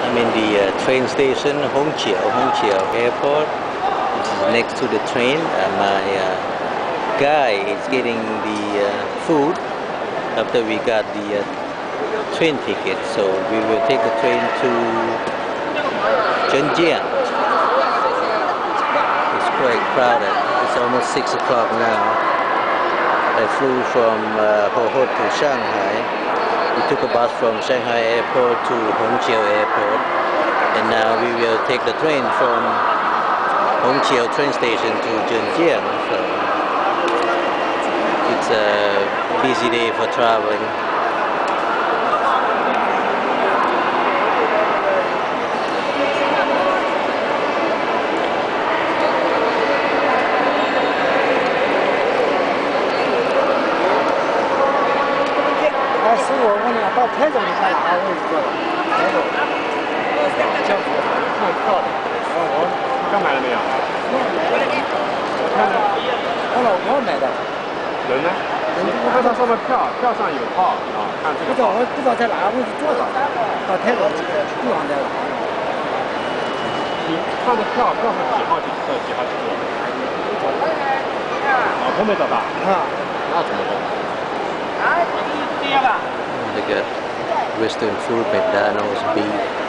I'm in the train station, Hongqiao Airport. This is next to the train. My guy is getting the food after we got the train ticket. So we will take the train to Zhenjiang. It's quite crowded. It's almost 6 o'clock now. I flew from Hohhot to Shanghai. We took a bus from Shanghai Airport to Hongqiao Airport, and now we will take the train from Hongqiao train station to Zhenjiang. So it's a busy day for traveling. They got Western food, McDonald's, beef.